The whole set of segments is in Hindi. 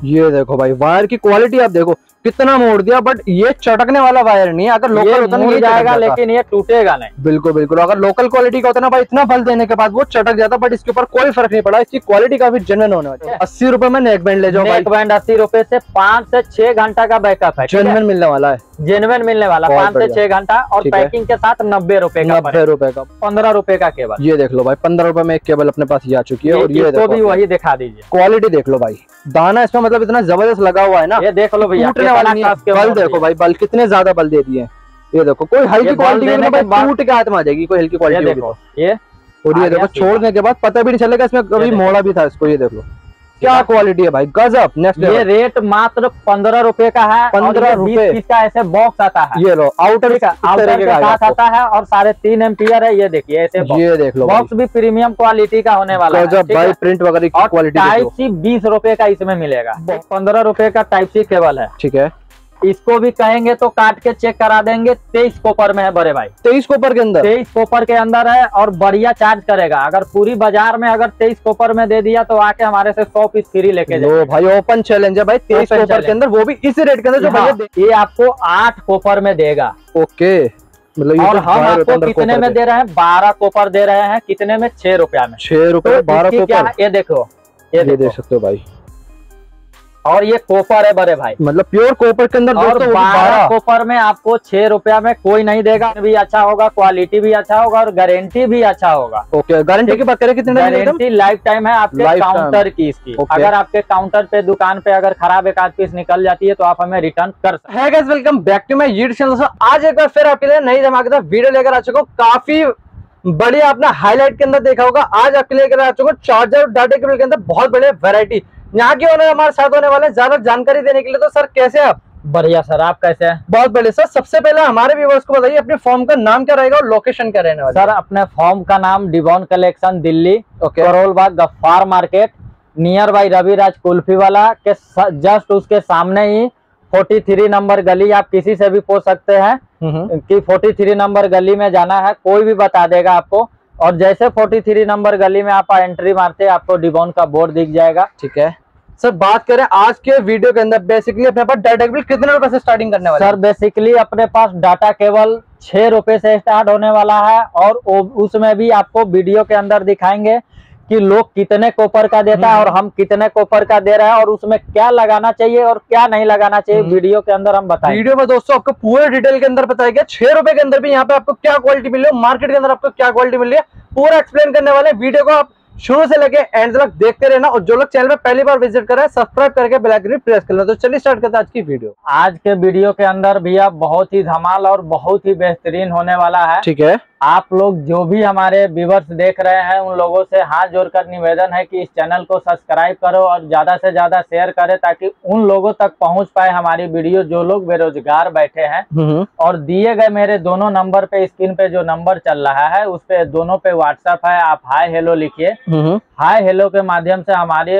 ये देखो भाई वायर की क्वालिटी आप देखो, कितना मोड़ दिया, बट ये चटकने वाला वायर नहीं है। अगर लोकल होता ना ये जाएगा, लेकिन ये टूटेगा नहीं। बिल्कुल बिल्कुल, अगर लोकल क्वालिटी का होता ना भाई, इतना बल देने के बाद वो चटक जाता, बट इसके ऊपर कोई फर्क नहीं पड़ा। इसकी क्वालिटी काफी जेन्युइन होने वाली है। 80 रुपए में नेक बैंड ले जाओ। नेक बैंड 80 रुपए से 5 से 6 घंटा का बैकअप है, जेन्युइन मिलने वाला है, जेन्युइन मिलने वाला 5 से 6 घंटा। और पैकिंग के साथ 90 रुपए का, 90 रुपए का 15 रुपए का केबल। ये देख लो भाई, 15 रुपए में एक केबल अपने पास ये आ चुकी है। और ये देखो भी वही दिखा दीजिए, क्वालिटी देख लो भाई, दाना इसमें मतलब इतना जबरदस्त लगा हुआ है ना। ये देख लो भैया, बल देखो भाई, बल कितने ज्यादा बल दे दिए। ये देखो कोई हल्की क्वालिटी टूट के हाथ में आ जाएगी, कोई हल्की क्वालिटी देखो ये। और ये देखो छोड़ने के बाद पता भी नहीं चलेगा इसमें कभी मोड़ा भी था इसको। ये देख लो क्या क्वालिटी है भाई, गजब। नेक्स्ट ये रेट मात्र 15 रुपए का है। 15 रुपए इसका ऐसे बॉक्स आता है, ये लो आउटर के साथ आता है और 3.5 एम्पियर है। ये देखिए ऐसे ये देख लो बॉक्स भी प्रीमियम क्वालिटी का होने वाला है भाई। प्रिंट वगैरह की क्वालिटी टाइप सी 20 रुपए का इसमें मिलेगा। 15 रुपए का टाइप सी केबल है, ठीक है। इसको भी कहेंगे तो काट के चेक करा देंगे। 23 कॉपर में है बड़े भाई, 23 कॉपर के अंदर, 23 कॉपर के अंदर है। और बढ़िया चार्ज करेगा। अगर पूरी बाजार में अगर 23 कॉपर में दे दिया तो आके हमारे से 100 पीस फ्री लेके जाओ भाई। ओपन चैलेंज है भाई, 23 कॉपर के अंदर, वो भी इस रेट के अंदर जो ये आपको 8 कॉपर में देगा। ओके, मतलब और हम आपको कितने में दे रहे हैं? 12 कॉपर दे रहे हैं। कितने में? 6 रुपया में। 6 रुपए 12 कॉपर। ये देखो, ये देख सकते हो भाई। और ये कॉपर है बड़े भाई, मतलब प्योर कॉपर के अंदर। और 12 कॉपर में आपको 6 रुपया में कोई नहीं देगा। भी अच्छा होगा, क्वालिटी भी अच्छा होगा और गारंटी भी अच्छा होगा। ओके, गारंटी की बात करें कितने? गारंटी लाइफ टाइम है आपके काउंटर की इसकी। अगर आपके काउंटर पे दुकान पे अगर खराब एक आध पीस निकल जाती है तो आप हमें रिटर्न कर सकते हैं। Guys, welcome back to my YouTube channel. दोस्तों आज एक बार फिर आपके लिए नई धमाकेदार वीडियो लेकर आ चुका हूँ। काफी बढ़िया, आपने हाईलाइट के अंदर देखा होगा। आज आपके लेकर आ चुका हूँ चार्जर और डाटा केबल के अंदर बहुत बड़े वैरायटी। यहाँ के ओनर हमारे साथ होने वाले हैं ज्यादा जानकारी देने के लिए। तो सर कैसे हैं आप? बढ़िया सर, आप कैसे हैं? बहुत बढ़िया सर। सबसे पहले हमारे व्यूअर्स को बताइए अपने फॉर्म का नाम क्या रहेगा और लोकेशन क्या रहने वाला है? सर अपने फॉर्म का नाम Devon collection Delhi, Karol Bagh Gaffar market, nearby Raviraj Kulfi Wala के जस्ट उसके सामने ही 43 नंबर गली। आप किसी से भी पूछ सकते हैं कि 43 नंबर गली में जाना है, कोई भी बता देगा आपको। और जैसे 43 नंबर गली में आप एंट्री मारते हैं आपको डिवॉन का बोर्ड दिख जाएगा, ठीक है। सर बात करें आज के वीडियो के अंदर, बेसिकली अपने पास डाटा केबल कितने रुपए से स्टार्टिंग करने वाला है? सर बेसिकली अपने पास डाटा केबल 6 रुपए से स्टार्ट होने वाला है। और उसमें भी आपको वीडियो के अंदर दिखाएंगे कि लोग कितने कॉपर का देता है और हम कितने कॉपर का दे रहे हैं और उसमें क्या लगाना चाहिए और क्या नहीं लगाना चाहिए, वीडियो के अंदर हम बताएंगे। वीडियो में दोस्तों आपको पूरे डिटेल के अंदर बताया गया। 6 रुपए के अंदर भी यहाँ पे आपको क्या क्वालिटी मिल रही है, मार्केट के अंदर आपको क्या क्वालिटी मिल रही है, पूरा एक्सप्लेन करने वाले। वीडियो को आप शुरू से लेके एंड तक देखते रहना। और जो लोग चैनल में पहली बार विजिट कर रहे हैं सब्सक्राइब करके बेल आइकन प्रेस कर लेना। तो चलिए स्टार्ट करते हैं आज की वीडियो। आज के वीडियो के अंदर भैया बहुत ही धमाल और बहुत ही बेहतरीन होने वाला है, ठीक है। आप लोग जो भी हमारे व्यूअर्स देख रहे हैं उन लोगों से हाथ जोड़कर निवेदन है कि इस चैनल को सब्सक्राइब करो और ज्यादा से ज्यादा शेयर करें ताकि उन लोगों तक पहुंच पाए हमारी वीडियो जो लोग बेरोजगार बैठे हैं। और दिए गए मेरे दोनों नंबर पे, स्क्रीन पे जो नंबर चल रहा है उस पे दोनों पे व्हाट्सएप है। आप हाय हेलो लिखिए। हाय हेलो के माध्यम से हमारे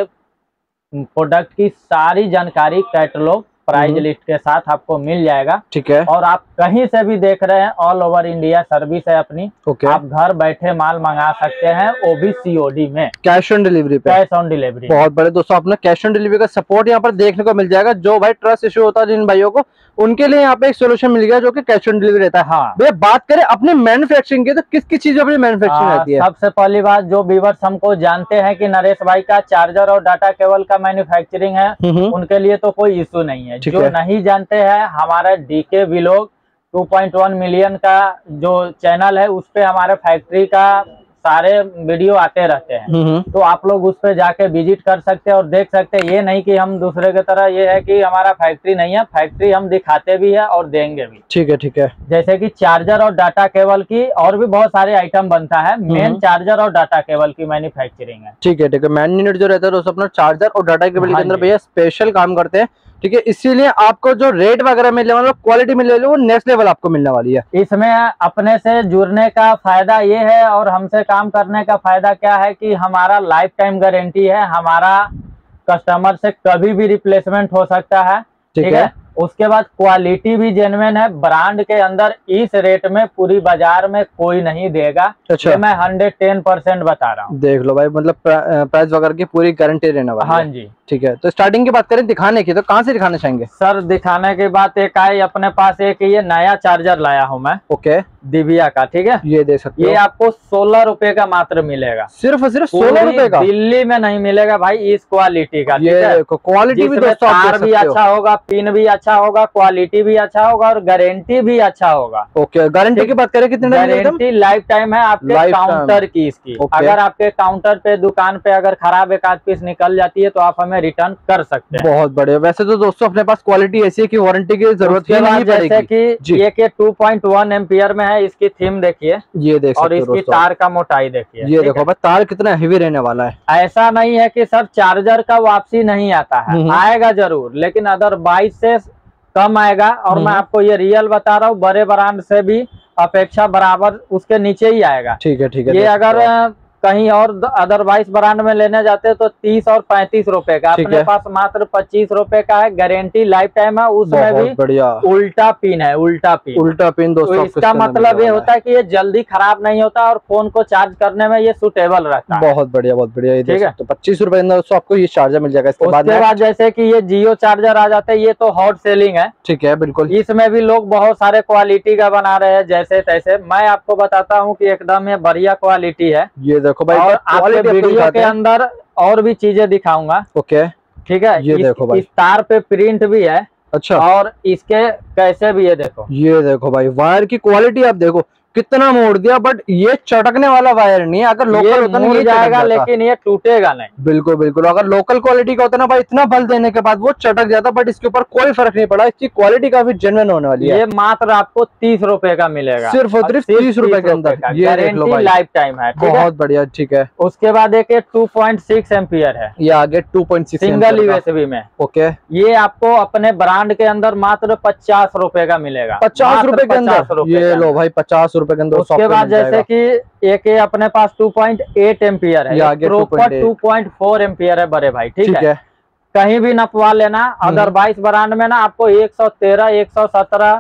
प्रोडक्ट की सारी जानकारी, कैटलॉग, प्राइस लिस्ट के साथ आपको मिल जाएगा, ठीक है। और आप कहीं से भी देख रहे हैं, ऑल ओवर इंडिया सर्विस है अपनी। आप घर बैठे माल मंगा सकते हैं, वो भी COD में, कैश ऑन डिलीवरी पे। कैश ऑन डिलीवरी बहुत बड़े दोस्तों, अपना कैश ऑन डिलीवरी का सपोर्ट यहाँ पर देखने को मिल जाएगा। जो भाई ट्रस्ट इश्यू होता है जिन भाइयों को, उनके लिए यहाँ पे एक सोल्यूशन मिल गया जो कि कैश ऑन डिलीवरी रहता है। हाँ भैया, बात करें अपने मैन्युफैक्चरिंग की तो किस किस चीज अपनी मैन्युफैक्चरिंग रहती है? सबसे पहली बात, जो व्यूअर्स हमको जानते हैं कि नरेश भाई का चार्जर और डाटा केबल का मैन्युफैक्चरिंग है, उनके लिए तो कोई इश्यू नहीं है। जो नहीं जानते हैं, हमारा DK व्लॉग 2.1 मिलियन का जो चैनल है उस पे हमारे फैक्ट्री का सारे वीडियो आते रहते हैं। तो आप लोग उस पे जाके विजिट कर सकते हैं और देख सकते हैं। ये नहीं कि हम दूसरे की तरह ये है कि हमारा फैक्ट्री नहीं है, फैक्ट्री हम दिखाते भी है और देंगे भी, ठीक है। ठीक है, जैसे कि चार्जर और डाटा केबल की और भी बहुत सारे आइटम बनता है। मेन चार्जर और डाटा केबल की मैन्युफैक्चरिंग है, ठीक है। ठीक है, मैन यूनिट जो रहता है दोस्तों अपना चार्जर और डाटा केबल के अंदर भैया स्पेशल काम करते हैं, ठीक है। इसीलिए आपको जो रेट वगैरह मिलने वाला, क्वालिटी मिलने वाली, वो नेक्स्ट लेवल आपको मिलने वाली है। इसमें अपने से जुड़ने का फायदा ये है और हमसे काम करने का फायदा क्या है कि हमारा लाइफ टाइम गारंटी है। हमारा कस्टमर से कभी भी रिप्लेसमेंट हो सकता है, ठीक है। उसके बाद क्वालिटी भी जेन्युइन है, ब्रांड के अंदर इस रेट में पूरी बाजार में कोई नहीं देगा। अच्छा। ये मैं 110% बता रहा हूँ। देख लो भाई, मतलब प्राइस वगैरह की पूरी गारंटी रहने वाली है। हाँ जी। ठीक है, तो स्टार्टिंग की बात करें दिखाने की, तो कहाँ से दिखाना चाहेंगे सर? दिखाने की बात एक आई, अपने पास एक ये नया चार्जर लाया हूँ मैं। ओके। दिव्या का, ठीक है। ये देख सकते हो, ये आपको 16 रुपए का मात्र मिलेगा। सिर्फ और सिर्फ 16 रुपए का? दिल्ली में नहीं मिलेगा भाई इस क्वालिटी का। ये देखो क्वालिटी भी दोस्तों, तार भी अच्छा होगा, पिन भी अच्छा होगा, क्वालिटी भी अच्छा होगा और गारंटी भी अच्छा होगा। ओके, गारंटी की बात करें कितने टाइम? गारंटी लाइफ टाइम है आपके काउंटर की इसकी। अगर आपके काउंटर पे दुकान पे अगर खराब एक आध पीस निकल जाती है तो आप हमें रिटर्न कर सकते हैं। बहुत बढ़िया। वैसे तो दोस्तों अपने पास क्वालिटी ऐसी है कि वारंटी की जरूरत ही नहीं पड़ेगी। जैसे कि ये के 2.1 एम्पियर में है, इसकी थीम देखिए, ये देख और इसकी तार का मोटाई देखिए। ये देखो भाई, तार कितना हेवी रहने वाला है। ऐसा नहीं है कि सर चार्जर का वापसी नहीं आता है, आएगा जरूर, लेकिन अदरवाइज से कम आएगा। और मैं आपको ये रियल बता रहा हूँ, बड़े ब्रांड से भी अपेक्षा बराबर उसके नीचे ही आएगा। ठीक है, ठीक है। ये अगर कहीं और अदरवाइज ब्रांड में लेने जाते हैं तो 30 और 35 रुपए का, अपने पास मात्र 25 रुपए का है। गारंटी लाइफ टाइम है, उसमें भी बढ़िया उल्टा पिन है। उल्टा पिन दोस्तों, तो इसका मतलब ये होता है कि ये जल्दी खराब नहीं होता और फोन को चार्ज करने में ये सुटेबल रहता है। बहुत बढ़िया, बहुत बढ़िया। ठीक है, तो 25 रुपए के अंदर आपको ये चार्जर मिल जाएगा। उसके बाद जैसे कि ये जियो चार्जर आ जाते हैं, ये तो हॉट सेलिंग है। ठीक है, बिल्कुल। इसमें भी लोग बहुत सारे क्वालिटी का बना रहे हैं जैसे तैसे। मैं आपको बताता हूँ कि एकदम ये बढ़िया क्वालिटी है। ये देखो भाई, और आपके वीडियो के अंदर और भी चीजें दिखाऊंगा। ओके, ठीक है। ये देखो भाई, इस तार पे प्रिंट भी है। अच्छा। और इसके कैसे भी ये देखो, ये देखो भाई, वायर की क्वालिटी आप देखो कितना मोड़ दिया, बट ये चटकने वाला वायर नहीं है। अगर लोकल होता ना ये जाएगा, लेकिन ये टूटेगा नहीं। बिल्कुल बिल्कुल। अगर लोकल क्वालिटी का होता ना भाई, इतना बल देने के बाद वो चटक जाता, बट इसके ऊपर कोई फर्क नहीं पड़ा। इसकी क्वालिटी काफी जेन्युइन होने वाली है। ये मात्र आपको 30 रुपए का मिलेगा, सिर्फ और सिर्फ 30 रुपए के अंदर। ये देख लो भाई, लाइफ टाइम है। बहुत बढ़िया। ठीक है, उसके बाद एक 2.6 एम्पियर है, ये आगे 2.6 सिंगल यूएसबी में। ओके, ये आपको अपने ब्रांड के अंदर मात्र 50 रुपए का मिलेगा। 50 रुपए के अंदर? ये लो भाई, 50 रुपए के अंदर। उसके बाद जैसे कि एक अपने पास 2.8 एम्पियर है, प्रॉपर 2.4 एम्पियर है बड़े भाई। ठीक है, कहीं भी नपवा लेना। अदरवाइज ब्रांड में ना आपको 113, 117,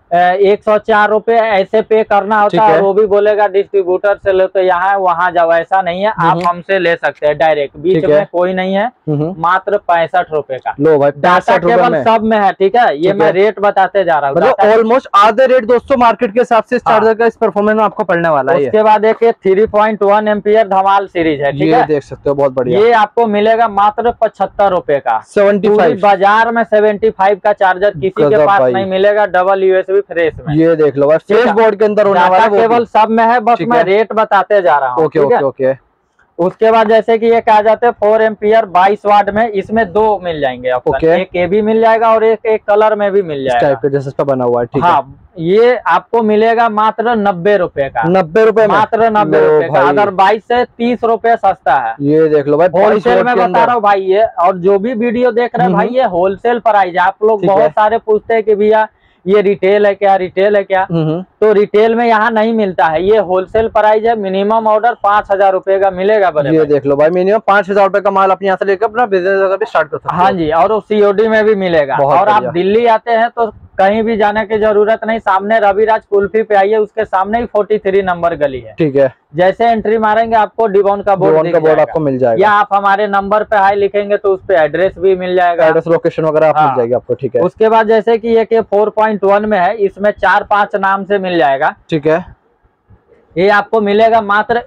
104 रुपए ऐसे पे करना होता है। वो भी बोलेगा डिस्ट्रीब्यूटर से लो तो यहाँ वहाँ जाओ, ऐसा नहीं है। आप हमसे ले सकते हैं डायरेक्ट, बीच में कोई नहीं है। मात्र 65 रुपए का। लो भाई, डाटा केवल सब में है। ठीक है, ये मैं रेट बताते जा रहा हूँ, मतलब ऑलमोस्ट आधे रेट दोस्तों मार्केट के हिसाब से चार्जर का इस परफॉर्मेंस में आपको पड़ने वाला है। उसके बाद एक 3.1 एम्पियर धमाल सीरीज है। ठीक है, देख सकते हो, बहुत बढ़िया। ये आपको मिलेगा मात्र 75 रुपए का। 75 बाजार में 75 का चार्जर किसी के पास नहीं मिलेगा, डबल यूएसबी फ्रेश में। ये देख लो भाई, फ्रेश बोर्ड के अंदर होने वाला है, केवल सब में है। बस मैं रेट बताते जा रहा हूँ। Okay okay okay. उसके बाद जैसे कि ये कहा जाते हैं 4 एम्पियर 22 वाट में, इसमें 2 मिल जाएंगे ऑप्शन। एक ये भी मिल जाएगा और एक कलर में भी मिल जाएगा, टाइप जैसे इसका बना हुआ है। ठीक है, हाँ। ये आपको मिलेगा मात्र 90 रुपए का। 90 रुपए मात्र 90 रुपए का। अदरवाइज से 30 रुपए सस्ता है। ये देख लो भाई, होलसेल में बता रहा हूँ भाई ये। और जो भी वीडियो देख रहे हैं भाई, ये होलसेल प्राइस। आप लोग बहुत सारे पूछते हैं कि भैया ये रिटेल है क्या, रिटेल है क्या? तो रिटेल में यहाँ नहीं मिलता है, ये होलसेल प्राइस है। मिनिमम ऑर्डर 5000 रुपए का मिलेगा। ये देख लो भाई, मिनिमम 5000 रुपए का माल अपने यहाँ से लेकर अपना बिजनेस भी स्टार्ट कर सकते हैं। हाँ जी, और COD में भी मिलेगा। और आप दिल्ली आते हैं तो कहीं भी जाने की जरूरत नहीं, सामने रविराज कुल्फी पे आइए, उसके सामने ही 43 नंबर गली है। ठीक है, जैसे एंट्री मारेंगे आपको डिवॉन का बोर्ड आपको मिल जाएगा, या आप हमारे नंबर पे हाई लिखेंगे तो उस पे एड्रेस भी मिल जाएगा, एड्रेस लोकेशन वगैरह मिल जाएगी आपको। ठीक है, उसके बाद जैसे कि ये 4.1 में है, इसमें 4-5 नाम से मिल जाएगा। ठीक है, ये आपको मिलेगा मात्र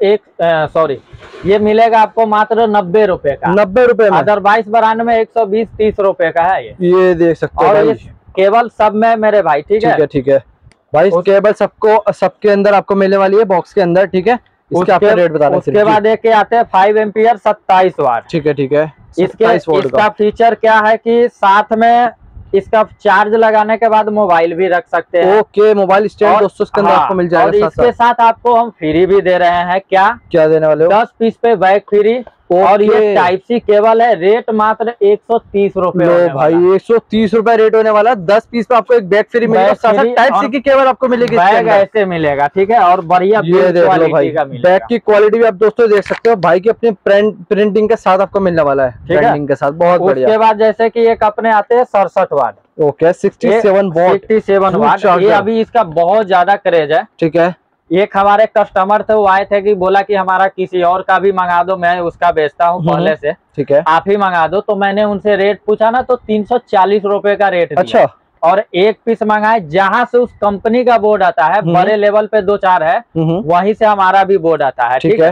ये मिलेगा आपको मात्र 90 रुपए का। 90 रुपए में। अदरवाइज ब्रांड में 120-30 रुपए का है ये देख सकते हो। और ये केवल सब में मेरे भाई। ठीक है, ठीक है भाई, केबल सबके अंदर आपको मिलने वाली है, बॉक्स के अंदर। ठीक है, इसके आपका रेट बता रहे हैं। उसके बाद एक आते हैं 5 एम्पियर 27 वाट। ठीक है, ठीक है। इसका फीचर क्या है कि साथ में इसका चार्ज लगाने के बाद मोबाइल भी रख सकते हैं। ओके, मोबाइल स्टैंड दोस्तों इसके अंदर आपको मिल जाएगा। और इसके साथ आपको हम फ्री भी दे रहे हैं। क्या देने वाले हो? 10 पीस पे बैग फ्री। और ये टाइप सी केबल है। रेट मात्र 130 रुपए भाई, 130 रुपए रेट होने वाला। 10 पीस पे आपको एक बैग फ्री मिलेगा, टाइप सी की केबल आपको मिलेगी। बैग ऐसे मिलेगा। ठीक है, और बढ़िया क्वालिटी का मिलेगा। बैग की क्वालिटी भी आप दोस्तों देख सकते हो। भाई की अपनी प्रिंटिंग के साथ आपको मिलने वाला है, प्रिंटिंग के साथ। बहुत बढ़िया। उसके बाद जैसे कि एक अपने आते हैं 67 वाट। ओके 67 वॉट 67 वाट। ये अभी इसका बहुत ज्यादा क्रेज है। ठीक है। एक हमारे कस्टमर थे, वो आए थे कि बोला कि हमारा किसी और का भी मंगा दो, मैं उसका बेचता हूँ पहले से, ठीक है, आप ही मंगा दो। तो मैंने उनसे रेट पूछा ना, तो 340 रुपए का रेट दिया। अच्छा। और एक पीस मंगाए, जहां से उस कंपनी का बोर्ड आता है, बड़े लेवल पे 2-4 है, वहीं से हमारा भी बोर्ड आता है। ठीक है।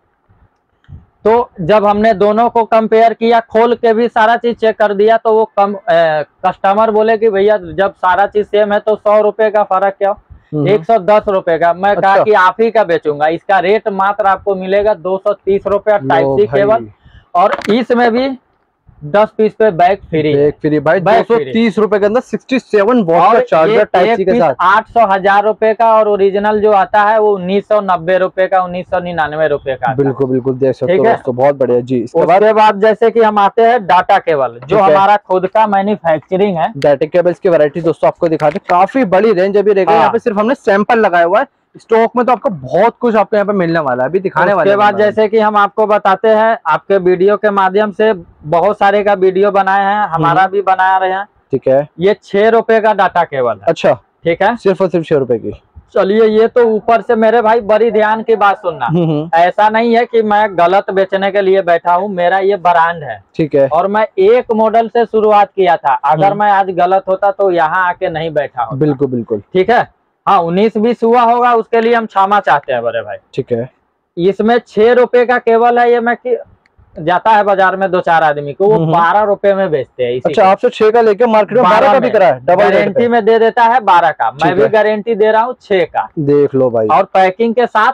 तो जब हमने दोनों को कंपेयर किया, खोल के भी सारा चीज चेक कर दिया, तो वो कस्टमर बोले कि भैया जब सारा चीज सेम है तो 100 रुपए का फर्क क्या, 110 रुपए का। मैं कहा कि आप ही का बेचूंगा। इसका रेट मात्र आपको मिलेगा 230 रुपया टाइप सी केबल, और इसमें भी 10 पीस पे बैग फ्री भाई। 230 रुपए के अंदर 67 वॉट का चार्जर टाइप सी के साथ 800-1000 रुपए का, और ओरिजिनल जो आता है वो 1990 रुपए का, 1999 रुपए का। बिल्कुल बिल्कुल, देख सकते हो दोस्तों, बहुत बढ़िया जी। उसके बाद जैसे कि हम आते हैं डाटा केबल, जो हमारा खुद का मैन्युफैक्चरिंग है। डाटा केबल्स की वैरायटी दोस्तों आपको दिखाते, काफी बड़ी रेंज अभी रहेगा। यहाँ पे सिर्फ हमने सैंपल लगाया हुआ है, स्टॉक में तो आपको बहुत कुछ आपको यहाँ पे मिलने वाला है, अभी दिखाने वाले। उसके बाद जैसे कि हम आपको बताते हैं, आपके वीडियो के माध्यम से बहुत सारे का वीडियो बनाए हैं, हमारा भी बना रहे हैं। ठीक है। ये 6 रुपए का डाटा केबल है। अच्छा। ठीक है, सिर्फ और सिर्फ 6 रुपए की। चलिए, ये तो ऊपर से मेरे भाई बड़ी ध्यान की बात सुनना, ऐसा नहीं है कि मैं गलत बेचने के लिए बैठा हूँ, मेरा ये ब्रांड है। ठीक है। और मैं एक मॉडल से शुरुआत किया था, अगर मैं आज गलत होता तो यहाँ आके नहीं बैठा हूँ। बिल्कुल बिल्कुल। ठीक है। हाँ, 19-20 हुआ होगा, उसके लिए हम क्षमा चाहते हैं बड़े भाई। ठीक है। इसमें 6 रुपए का केबल है, ये मैं जाता है बाजार में 2-4 आदमी को, वो 12 रुपए में बेचते हैं। अच्छा, आपसे 6 का लेके मार्केट में 12 का बिक रहा है, डबल गारंटी में दे देता है 12 का, मैं भी गारंटी दे रहा हूँ 6 का। देख लो भाई, और पैकिंग के साथ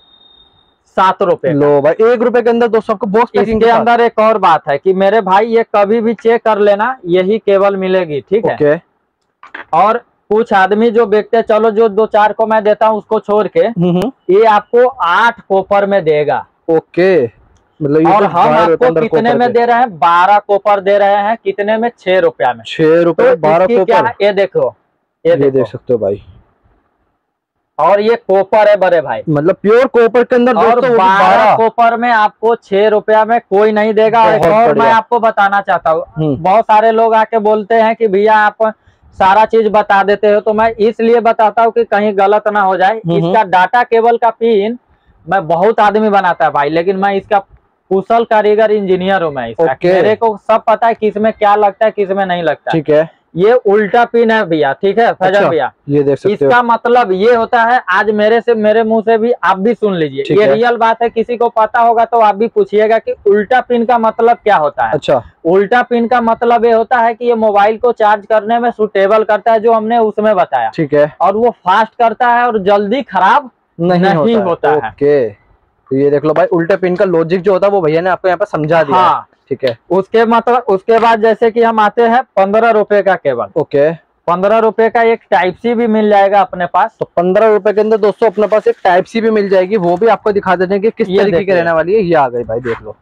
7 रुपए। लो भाई, 1 रुपए के अंदर दोस्तों आपको बॉक्स पैकिंग के अंदर। एक और बात है कि मेरे भाई, ये कभी भी चेक कर लेना, यही केबल मिलेगी। ठीक है। और कुछ आदमी जो बेचते, चलो जो 2-4 को मैं देता हूँ उसको छोड़ के, ये आपको 8 कॉपर में देगा। ओके, मतलब और हम आपको कितने में दे रहे हैं? 12 कॉपर दे रहे हैं। कितने में? 6 रुपया में। 6 रुपए 12 कॉपर। ये देखो, ये देख सकते हो भाई। और ये कॉपर है बड़े भाई, मतलब प्योर कॉपर के अंदर। और 12 कॉपर में आपको 6 रुपया में कोई नहीं देगा। और मैं आपको बताना चाहता हूँ, बहुत सारे लोग आके बोलते हैं कि भैया आप सारा चीज बता देते हो, तो मैं इसलिए बताता हूँ कि कहीं गलत ना हो जाए। इसका डाटा केबल का पिन मैं बहुत आदमी बनाता है भाई, लेकिन मैं इसका कुशल कारीगर इंजीनियर हूँ मैं इसका। मेरे को सब पता है किसमें क्या लगता है, किसमें नहीं लगता। ठीक है। ये उल्टा पिन है भैया। ठीक है फैजल भैया, ये देख सकते हो। इसका मतलब ये होता है, आज मेरे मुंह से भी आप भी सुन लीजिए, ये रियल बात है। किसी को पता होगा तो आप भी पूछिएगा कि उल्टा पिन का मतलब क्या होता है। अच्छा, उल्टा पिन का मतलब ये होता है कि ये मोबाइल को चार्ज करने में सुटेबल करता है, जो हमने उसमें बताया। ठीक है। और वो फास्ट करता है और जल्दी खराब नहीं होता है। ओके, तो ये देख लो भाई, उल्टे पिन का लॉजिक जो होता है वो भैया ने आपको यहाँ पे समझा दिया। हाँ। ठीक है। उसके बाद जैसे कि हम आते हैं 15 रुपए का केबल। ओके, 15 रुपए का एक टाइप सी भी मिल जाएगा अपने पास। तो 15 रुपए के अंदर दोस्तों अपने पास एक टाइप सी भी मिल जाएगी, वो भी आपको दिखा देते हैं कि किस तरीके की रहने वाली है। ये आ गई भाई, देख लो,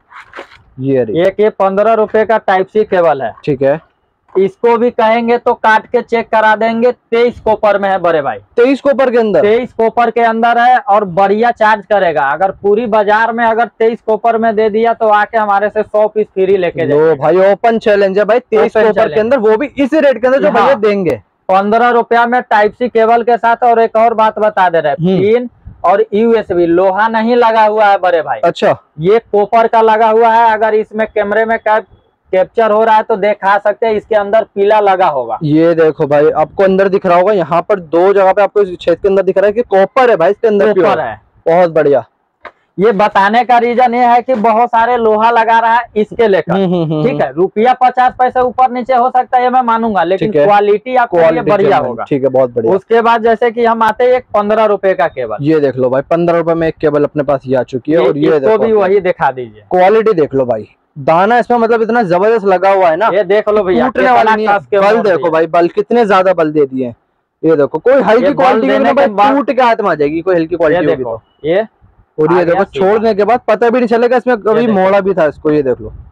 ये 15 रुपए का टाइप सी केबल है। ठीक है। इसको भी कहेंगे तो काट के चेक करा देंगे। 23 कॉपर में है बड़े भाई, 23 कॉपर के अंदर, 23 कॉपर के अंदर है, और बढ़िया चार्ज करेगा। अगर पूरी बाजार में अगर 23 कॉपर में दे दिया तो आके हमारे से 100 पीस फ्री लेके जाओ भाई। ओपन चैलेंज है भाई, 23 कॉपर के अंदर, वो भी इसी रेट के अंदर जो भैया देंगे। 15 रुपया में टाइप सी केबल के साथ। और एक और बात बता दे रहे हैं, पिन और यूएसबी, लोहा नहीं लगा हुआ है बड़े भाई। अच्छा, ये कॉपर का लगा हुआ है। अगर इसमें कैमरे में कैप्चर हो रहा है तो दिखा सकते हैं, इसके अंदर पीला लगा होगा। ये देखो भाई, आपको अंदर दिख रहा होगा, यहाँ पर 2 जगह पे आपको इस छेद के अंदर दिख रहा है कि कॉपर है भाई, इसके अंदर कॉपर है। बहुत बढ़िया। ये बताने का रीजन ये है कि बहुत सारे लोहा लगा रहा है इसके लेकर। ठीक है, रुपया 50 पैसे ऊपर नीचे हो सकता है, ये मैं मानूंगा, लेकिन क्वालिटी आपको बढ़िया होगा। ठीक है, बहुत बढ़िया। उसके बाद जैसे कि हम आते हैं एक 15 रुपए का केबल। ये देख लो भाई, 15 रुपए में एक केबल अपने पास ये आ चुकी है। और ये भी वही दिखा दीजिए, क्वालिटी देख लो भाई, दाना इसमें मतलब इतना जबरदस्त लगा हुआ है ना। ये देख लो भैया, टूटने वाला नहीं है। बल देखो भाई, बल कितने ज्यादा बल दे दिए। ये देखो, कोई हल्की क्वालिटी में टूट के हाथ में आ जाएगी, कोई हल्की क्वालिटी होगी तो। ये और ये देखो, छोड़ने के बाद पता भी नहीं चलेगा इसमें कभी मोड़ा भी था इसको। ये देख लो,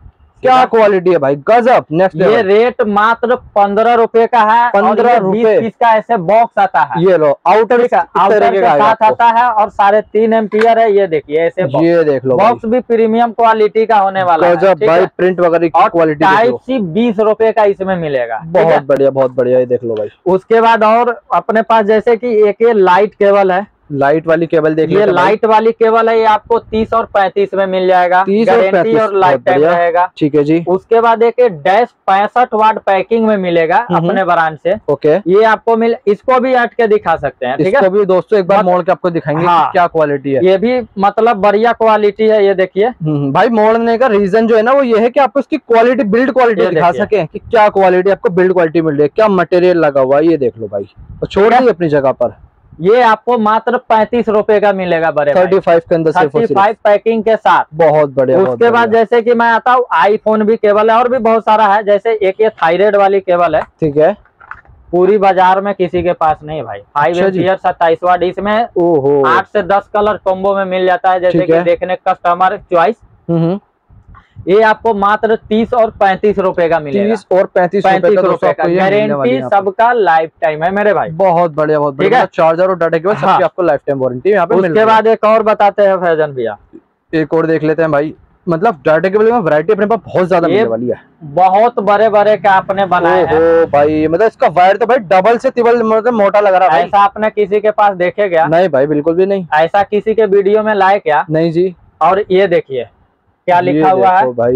क्या क्वालिटी है भाई, गजब नेक्स्ट। ये रेट मात्र 15 रुपए का है। 15 रुपए। 20 का ऐसे बॉक्स आता है। ये लो आउटर आउटर के साथ आता है और 3.5 एम्पियर है। ये देखिए ऐसे ये देख लो बॉक्स भी प्रीमियम क्वालिटी का होने वाला है। गजब भाई, प्रिंट वगैरह की क्वालिटी टाइप सी 20 रुपए का इसमें मिलेगा। बहुत बढ़िया बहुत बढ़िया, ये देख लो भाई। उसके बाद और अपने पास जैसे कि एक ये लाइट केबल है, लाइट वाली केबल देख ये लाइट वाली केबल है। ये आपको 30 और 35 में मिल जाएगा। 30 और 35 और लाइफ टाइम रहेगा। ठीक है जी। उसके बाद एक डैश 65 वाट पैकिंग में मिलेगा अपने ब्रांड से। ओके, ये आपको इसको भी हट के दिखा सकते हैं। ठीक है, इसको भी दोस्तों एक बार मोड़ के आपको दिखाएंगे कि क्या क्वालिटी है। ये भी मतलब बढ़िया क्वालिटी है। ये देखिए भाई, मोड़ने का रीजन जो है ना वो ये है कि आपको इसकी क्वालिटी, बिल्ड क्वालिटी दिखा सके कि क्या क्वालिटी आपको बिल्ड क्वालिटी मिल रही है, क्या मटेरियल लगा हुआ है। ये देख लो भाई, तो छोड़ दी अपनी जगह पर। ये आपको मात्र 35 रुपए का मिलेगा बड़े 35 के अंदर, 35 पैकिंग के साथ। बहुत बढ़िया। उसके बाद जैसे कि मैं आता हूँ, आईफोन भी केबल है और भी बहुत सारा है। जैसे एक ये थायराइड वाली केबल है। ठीक है, पूरी बाजार में किसी के पास नहीं भाई। 5 एम्पियर 27 वाट, इसमें 8 से 10 कलर कॉम्बो में मिल जाता है। जैसे कि देखने कस्टमर चॉइस। ये आपको मात्र 30 और 35 रुपए का मिलेगा। 30 और 35 रुपए का गारंटी सबका लाइफ टाइम है मेरे भाई। बहुत बढ़िया बहुत बढ़िया। चार्जर और डाटा केबल सबकी आपको लाइफ टाइम वारंटी यहाँ पे। उसके बाद एक और बताते हैं फैजन भैया, एक और देख लेते हैं भाई। मतलब डाटा केबल में वैरायटी अपने पास बहुत ज्यादा मिलने वाली है। बहुत बड़े बड़े का आपने बनाया है भाई। मतलब इसका वायर तो भाई डबल से तिबल मतलब मोटा लग रहा है। ऐसा आपने किसी के पास देखे क्या? नहीं भाई, बिल्कुल भी नहीं। ऐसा किसी के वीडियो में लाए क्या? नहीं जी। और ये देखिए क्या लिखा हुआ है भाई,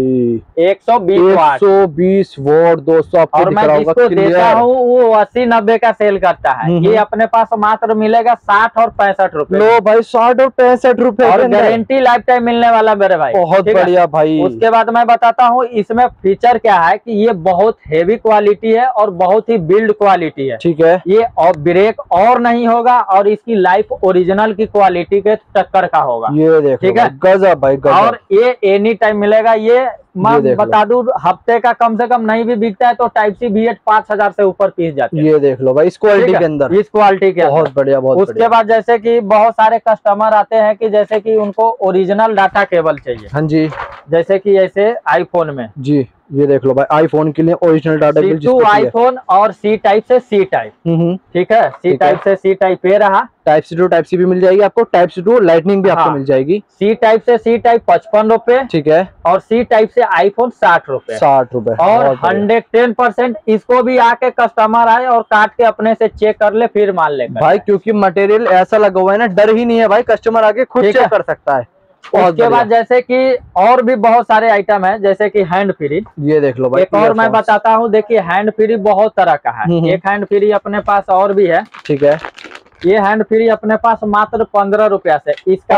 120 वोट 200। और मैं जिसको देता हूँ वो 80-90 का सेल करता है। ये अपने पास मात्र मिलेगा 60 और 65 रुपए। लो भाई, 60 और 65 रुपए और गारंटी लाइफ टाइम मिलने वाला मेरे भाई। बहुत बढ़िया भाई। उसके बाद मैं बताता हूँ इसमें फीचर क्या है कि ये बहुत हेवी क्वालिटी है और बहुत ही बिल्ड क्वालिटी है। ठीक है, ये और ब्रेक और नहीं होगा और इसकी लाइफ ओरिजिनल की क्वालिटी के टक्कर का होगा। ये देखो, ठीक है, गजब भाई गजब। और ये एनी टाइम मिलेगा। ये मैं बता दूं, हफ्ते का कम से कम नहीं भी बिकता है तो टाइप सी V8 5000 से ऊपर पीस जाते हैं। ये देख लो भाई, इस क्वालिटी के अंदर, इस क्वालिटी के बहुत बढ़िया बहुत। उसके बाद जैसे कि बहुत सारे कस्टमर आते हैं कि जैसे कि उनको ओरिजिनल डाटा केबल चाहिए। हाँ जी, जैसे कि ऐसे आईफोन में जी। ये देख लो भाई, आईफोन के लिए original data cable C2 iPhone और C टाइप से C टाइप। ठीक है, C टाइप से C टाइप ये रहा। Type C to type C भी मिल जाएगी आपको। टाइप सी टू लाइटनिंग भी आपको मिल जाएगी। C टाइप से C टाइप 55 रुपए। ठीक है, और C टाइप से आईफोन 60 रुपए। 60 रुपए। और 110% इसको भी आके कस्टमर आए और काट के अपने से चेक कर ले फिर माल ले भाई, क्योंकि मटेरियल ऐसा लगा हुआ है ना, डर ही नहीं है भाई। कस्टमर आके खुद चेक कर सकता है। उसके बाद जैसे कि और भी बहुत सारे आइटम है, जैसे कि हैंड फ्री। ये देख लो भाई, एक और मैं बताता हूँ। देखिए हैंड फ्री बहुत तरह का है। एक हैंड फ्री अपने पास और भी है। ठीक है, ये हैंड फ्री अपने पास मात्र 15 रुपया से। इसका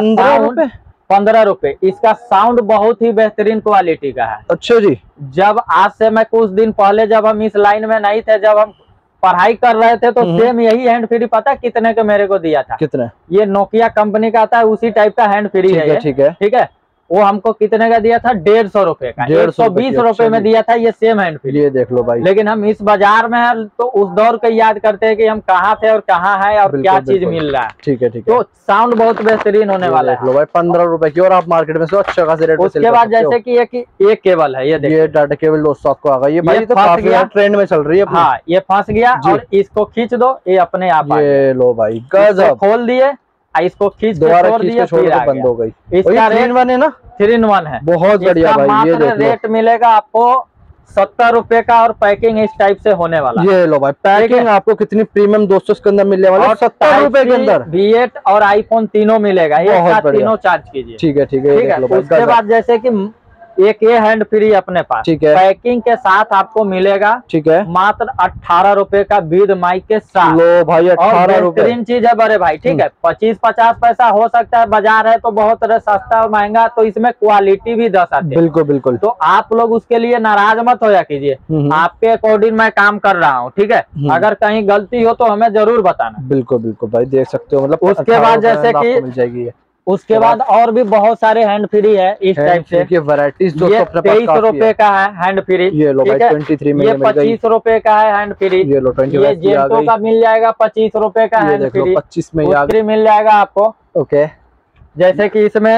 15 रुपए। इसका साउंड बहुत ही बेहतरीन क्वालिटी का है। अच्छा जी। जब आज से मैं कुछ दिन पहले जब हम इस लाइन में नहीं थे, जब हम पढ़ाई कर रहे थे तो सेम यही हैंड फ्री पता कितने का मेरे को दिया था? कितने? ये नोकिया कंपनी का आता है, उसी टाइप का हैंड फ्री है। ठीक है, ठीक है। वो हमको कितने का दिया था? 150 रुपए का। 120 रुपए में दिया था ये सेम हैंड फ्री। ये देख लो भाई। लेकिन हम इस बाजार में है तो उस दौर को याद करते हैं कि हम कहाँ थे और कहाँ है और क्या चीज मिल रहा है। ठीक है, ठीक है। तो साउंड बहुत बेहतरीन होने वाला है। भाई 15 रुपए की, और आप मार्केट में अच्छा खासा रेट। उसके बाद जैसे कि एक केबल है, ये डाटा केबल दोस्तों आपको आ गई। ये भाई तो काफी ट्रेंड में चल रही है। हाँ, ये फंस गया और इसको खींच दो, ये अपने आप ये लो भाई, गजब। खोल दिए, इसको खींच दोबारा छोड़ दिया, फिर बंद हो गई। इसका रेट 3-in-1 है ना? 3-in-1 है। बहुत बढ़िया भाई। ये देख लो, रेट मिलेगा आपको 70 रुपए का और पैकिंग इस टाइप से होने वाला। ये लो भाई, पैकिंग आपको कितनी प्रीमियम दोस्तों इसके अंदर मिलने वाला है। 70 रुपए के अंदर V8 और आईफोन तीनों मिलेगा। एक साथ तीनों चार्ज कीजिए। ठीक है, ठीक है। उसके बाद जैसे कि एक ये हैंड फ्री अपने पास। ठीक है, पैकिंग के साथ आपको मिलेगा। ठीक है, मात्र 18 रुपए का विद माइक के साथ। लो भाई, 18 रुपए। बेहतरीन चीज है बड़े भाई। ठीक है, 25-50 पैसा हो सकता है, बाजार है तो बहुत सस्ता और महंगा, तो इसमें क्वालिटी भी 10 आती है। बिल्कुल बिल्कुल। तो आप लोग उसके लिए नाराज मत होया कीजिए। आपके अकॉर्डिंग मैं काम कर रहा हूँ। ठीक है, अगर कहीं गलती हो तो हमें जरूर बताना। बिल्कुल बिल्कुल भाई, देख सकते हो। मतलब उसके बाद जैसे कि मिल जाएगी। उसके बाद और भी बहुत सारे हैंड फ्री है इस टाइप से। ये वैरायटीज जो 23 रुपए का है हैंड फ्री। ये लो भाई 23 में ये 25 रुपए का है हैंड फ्री। ये लो 25 ये जेंटो का मिल जाएगा 25 रुपए का हैंड फ्री। 25 में मिल जाएगा आपको। ओके, जैसे कि इसमें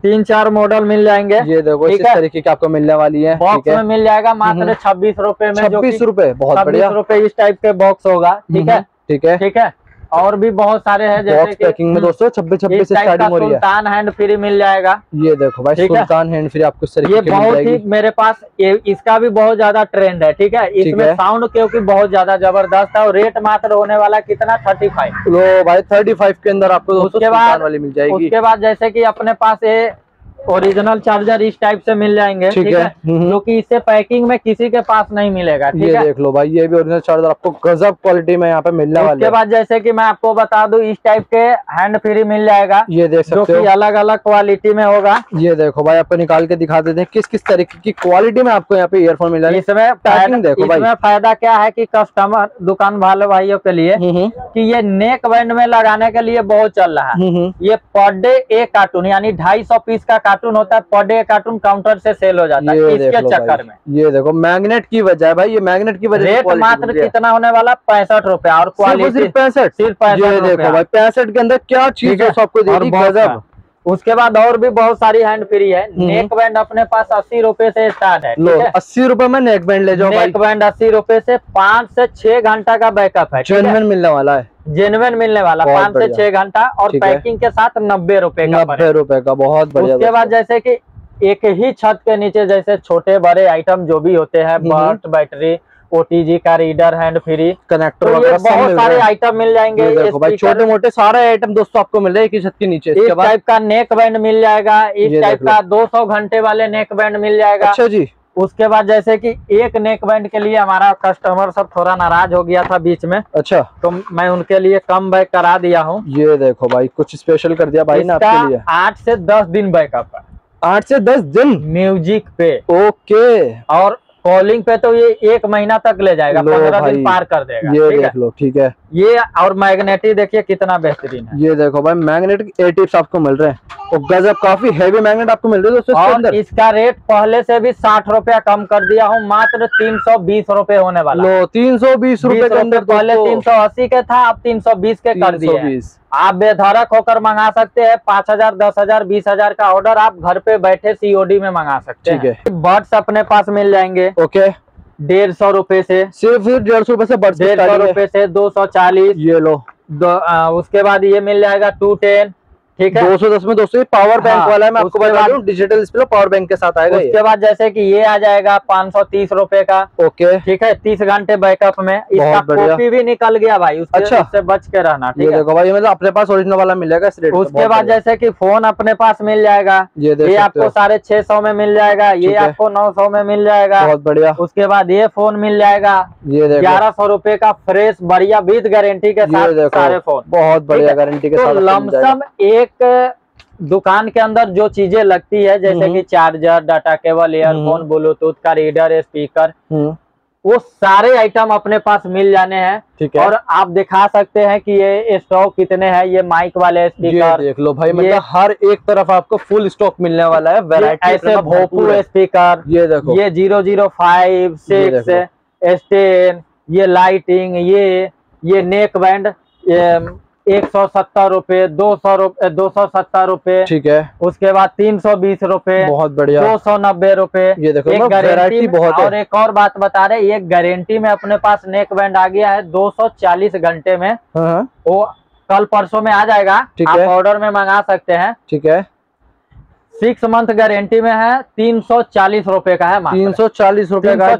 3-4 मॉडल मिल जाएंगे। ये देखो इस तरीके की आपको मिलने वाली है, बॉक्स में मिल जाएगा मात्र 26 रुपए में। 26 रुपए, बहुत बढ़िया। 26 रुपए इस टाइप के बॉक्स होगा। ठीक है, ठीक है, ठीक है। और भी बहुत सारे हैं, जैसे कि पैकिंग में दोस्तों 26 से स्टार्टिंग हो रही है। सुल्तान हैंड फ्री मिल जाएगा। ये देखो भाई, सुल्तान हैंड फ्री आपको इस तरीके ये की मिल बहुत जाएगी। ही मेरे पास इसका भी बहुत ज्यादा ट्रेंड है। ठीक है, इसमें साउंड क्योंकि बहुत ज्यादा जबरदस्त है। और रेट मात्र होने वाला कितना 35। लो भाई 35 के अंदर आपको दोस्तों सुल्तान वाली मिल जाएगी। उसके बाद जैसे कि अपने पास ये ओरिजिनल चार्जर इस टाइप से मिल जाएंगे। ठीक है, जो कि इससे पैकिंग में किसी के पास नहीं मिलेगा। ठीक ये है, देख लो भाई, ये भी ओरिजिनल चार्जर आपको गजब क्वालिटी में यहाँ पे मिलने वाला है। उसके बाद जैसे कि मैं आपको बता दूं, इस टाइप के हैंड फ्री मिल जाएगा। ये देख सकते हो, जो कि अलग अलग क्वालिटी में होगा। ये देखो भाई, आपको निकाल के दिखा देते हैं किस किस तरीके की क्वालिटी में आपको यहाँ पे ईयरफोन मिल रहा है। इसमें फायदा क्या है कि कस्टमर दुकान वाले भाइयों के लिए कि ये नेक बैंड में लगाने के लिए बहुत चल रहा है। ये पर डे एक कार्टून, यानी 250 पीस का कार्टून होता है। पर डे कार्टून काउंटर से सेल हो जाता है। इसके चक्कर में ये देखो मैग्नेट की वजह है भाई, ये मैग्नेट की वजह। रेट मात्र कितना होने वाला 65 रुपए। और क्वालिटी सिर्फ 65। ये देखो भाई 65 के अंदर क्या चीज है सबको दे दी, गजब। उसके बाद और भी बहुत सारी हैंड फ्री है। नेक बैंड अपने पास 80 रुपए से स्टार्ट है। लो 80 रुपए में नेक बैंड ले जाओ। नेक बैंड 80 रुपए से 5 से 6 घंटा का बैकअप है। जेन्युइन मिलने वाला है, जेन्युइन मिलने वाला 5 से 6 घंटा। और पैकिंग के साथ 90 रुपए का, 90 रुपए का, बहुत बढ़िया। उसके बाद जैसे कि एक ही छत के नीचे जैसे छोटे बड़े आइटम जो भी होते हैं, बट बैटरी, OTG का रीडर, हैंड फ्री, कनेक्टर तो ये बहुत सारे आइटम मिल जाएंगे। देखो भाई छोटे मोटे सारे आइटम दोस्तों आपको मिल रहे हैं एक ही छत के नीचे। इस टाइप का नेक बैंड मिल जाएगा। इस टाइप का 200 घंटे वाले नेक बैंड मिल जाएगा। अच्छा जी। उसके बाद जैसे कि एक नेक बैंड के लिए हमारा कस्टमर सब थोड़ा नाराज हो गया था बीच में। अच्छा, तो मैं उनके लिए कम बैक करा दिया हूँ। ये देखो भाई, कुछ स्पेशल कर दिया भाई ने आपके लिए। 8 से 10 दिन बैकअप है। 8 से 10 दिन म्यूजिक पे। ओके। और कॉलिंग पे तो ये 1 महीना तक ले जाएगा, 15 दिन पार कर देगा। ये देख लो, ठीक है। ये और मैग्नेटिक देखिए कितना बेहतरीन है। ये देखो भाई, मैग्नेटिक 8 टिप्स आपको मिल रहे हैं और गजब काफी हैवी मैग्नेट आपको मिल रहे हैं दोस्तों। और इसका रेट पहले से भी 60 रुपया कम कर दिया हूँ, मात्र 320 रुपए होने वाला। लो 320 रुपए के अंदर, पहले 380 के था, अब 320 के कर दिए। आप बेधड़क होकर मंगा सकते हैं। 5000, 10,000, 20,000 का ऑर्डर आप घर पे बैठे COD में मंगा सकते हैं। बड्स अपने पास मिल जाएंगे। ओके, 150 रुपए से, सिर्फ 150 रुपए से बड्स 150 रुपए से 240। ये लो। उसके बाद ये मिल जाएगा 210। ठीक है, 210 में दोस्तों पावर बैंक वाला है। मैं आपको बता दूं, डिजिटल डिस्प्ले पावर बैंक के साथ आएगा। उसके बाद जैसे कि ये आ जाएगा 530 रुपए का। ओके, ठीक है, 30 घंटे बैकअप में। इसका कॉपी भी निकल गया भाई, उससे बच के रहना। ठीक है, देखो भाई, मतलब अपने पास ओरिजिनल वाला मिलेगा इस रेट। उसके बाद जैसे कि फोन अपने पास मिल जाएगा। ये आपको 650 में मिल जाएगा। ये आपको 900 में मिल जाएगा। बहुत बढ़िया। उसके बाद ये फोन मिल जाएगा। ये 1100 रुपए का फ्रेश बढ़िया विद गारंटी के साथ सारे फोन। बहुत बढ़िया गारंटी के साथ। लमसम एक दुकान के अंदर जो चीजें लगती है, जैसे कि charger, data cable, earphone, Bluetooth का रीडर, स्पीकर, वो सारे आइटम अपने पास मिल जाने हैं। ठीक है, और आप दिखा सकते हैं कि ये स्टॉक कितने हैं। ये माइक वाले स्पीकर देख लो भाई, मतलब हर एक तरफ आपको फुल स्टॉक मिलने वाला है। वैरायटी ऐसे भोपू स्पीकर, ये देखो, ये 005, 6, S10, ये लाइटिंग, ये नेक बैंड 170 रुपए, 270 रुपए। ठीक है, उसके बाद 320 रुपए, बहुत बढ़िया, 290 रुपए। ये देखो, एक गारंटी बहुत है। और एक और बात बता रहे, ये गारंटी में अपने पास नेक बैंड आ गया है 240 घंटे में। वो कल परसों में आ जाएगा। आप ऑर्डर में मंगा सकते हैं। ठीक है, 6 मंथ गारंटी में है। 340 रुपए का है। 340 रुपए का,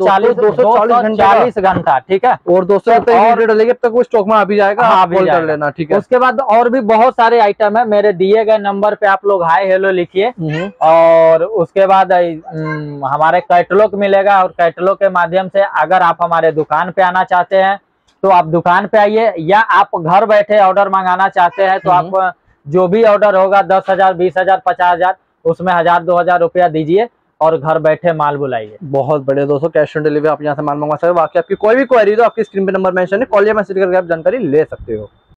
240 घंटा। ठीक है, और दोस्तों अब तक वो स्टॉक में आ भी जाएगा। हाँ, कॉल कर लेना। ठीक है, उसके बाद और भी बहुत सारे आइटम है। मेरे दिए गए नंबर पे आप लोग हाय हेलो लिखिए। और उसके बाद हमारे कैटलॉग मिलेगा। और कैटलॉग के माध्यम से अगर आप हमारे दुकान पे आना चाहते हैं तो आप दुकान पे आइए, या आप घर बैठे ऑर्डर मंगाना चाहते हैं तो आप जो भी ऑर्डर होगा 10,000, 20,000, 50,000, उसमें 1,000-2,000 रुपया दीजिए और घर बैठे माल बुलाइए। बहुत बढ़िया दोस्तों, कैश ऑन डिलीवरी आप यहाँ से माल मंगवा सकते हो। बाकी आपकी कोई भी क्वेरी तो आपकी स्क्रीन पे नंबर मेंशन है, कॉल या मैसेज करके आप जानकारी ले सकते हो।